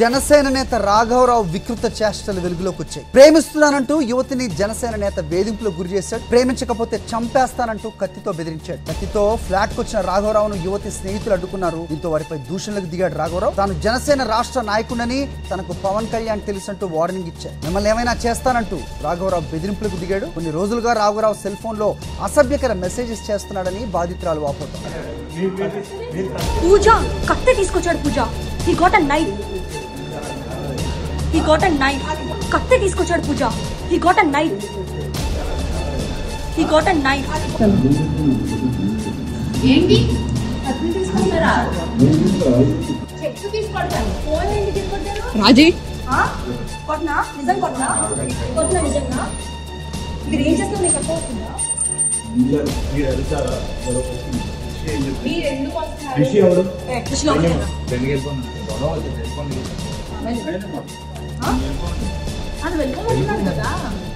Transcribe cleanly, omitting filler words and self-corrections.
జనసేన నేత రాఘవరావు వికృత చేష్టలు వెలుగులోకి వచ్చాయి. ప్రేమిస్తున్నానంటూ యువతిని జనసేన నేత వేధింపులకు గురి చేశాడు. ప్రేమించకపోతే చంపేస్తానంటూ కత్తితో బెదిరించాడు. కత్తితో ఫ్లాట్ కు వచ్చిన రాఘవరావును యువతి స్నేహితులు అడ్డుకున్నారు. దీంతో వారిపై దూషణలకు దిగాడు రాఘవరావు. తాను జనసేన రాష్ట్ర నాయకుడని, తనకు పవన్ కళ్యాణ్ తెలుసంటూ వార్నింగ్ ఇచ్చాడు. మిమ్మల్ని ఏమైనా చేస్తానంటూ రాఘవరావు బెదిరింపులకు దిగాడు. కొన్ని రోజులుగా రాఘవరావు సెల్ ఫోన్ లో అసభ్యకర మెసేజెస్ చేస్తున్నాడని బాధితురాలు వాపోతున్నారు. పూజ కత్తి తీసుకొచ్చాడు. పూజ he got a knife. కత్తి తీసుకొచ్చాడు. పూజ he got a knife. ఏంటి కత్తి తీసుకుంటారా? చెట్టు తీసుకొడతాను. ఫోన్ ఏంటి తీసుకొచ్చారు? రాజీ కొట్నా? నిజం కొట్నా? నిజంగా మీరు ఏం చేస్తావు? నీకు అర్థం అవుతుందా? మీరు ఎందుకు వస్తున్నారు? అది వెళ్ళిపోతున్నాడు కదా.